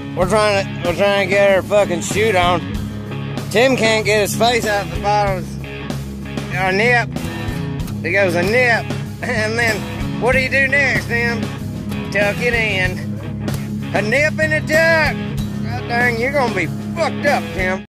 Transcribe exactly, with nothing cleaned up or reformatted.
We're trying to we're trying to get our fucking chute on. Tim can't get his face out the bottom. A nip. He goes a nip. And then what do you do next, Tim? Tuck it in. A nip and a tuck. God dang, you're gonna be fucked up, Tim.